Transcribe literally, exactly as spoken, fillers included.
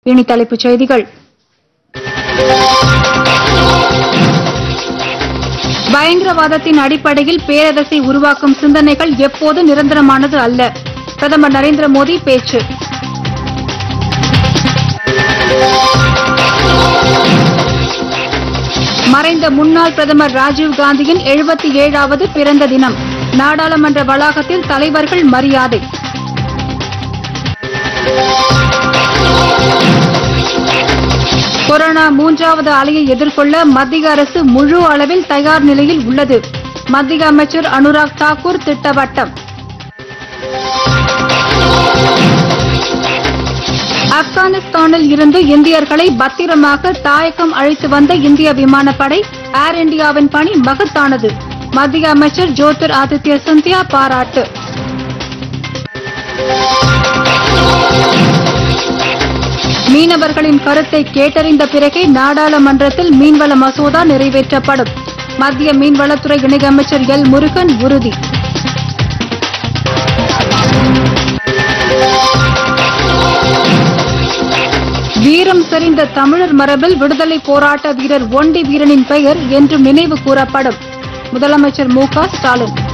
இனி தலைப்புச் செய்திகள். பயங்கரவாதத்தின் அடிப்படையில் பேரரசை உருவாக்கும் சிந்தனைகள் எப்போது நிரந்தரமானது அல்ல. பிரதமர் நரேந்திர மோடி பேச்சு. மறைந்த முன்னாள் பிரதமர் ராஜீவ் காந்தியின் எழுபத்தி ஏழாவது பிறந்த தினம். நாடாளுமன்ற வளாகத்தில் தலைவர்கள் மரியாதை. கொரோனா மூன்றாவது அலையை எதிர்கொள்ள மத்திய அரசு முழு அளவில் தயார் நிலையில் உள்ளது. மத்திய அமைச்சர் அனுராக் தாக்கூர் திட்டவட்டம். ஆப்கானிஸ்தானில் இருந்து இந்தியர்களை பத்திரமாக தாயகம் அழைத்து வந்த இந்திய விமானப்படை ஏர் இண்டியாவின் பணி மகத்தானது. மத்திய அமைச்சர் ஜோதிர் ஆதித்ய சிந்தியா பாராட்டு. மீனவர்களின் கருத்தை கேட்டறிந்த பிறகே நாடாளுமன்றத்தில் மீன்வள மசோதா நிறைவேற்றப்படும். மத்திய மீன்வளத்துறை இணையமைச்சர் எல் முருகன் உறுதி. வீரம் செறிந்த தமிழர் மரபில் விடுதலை போராட்ட வீரர் ஒண்டி வீரனின் பெயர் என்றும் நினைவு கூறப்படும். முதலமைச்சர் மு க ஸ்டாலின்.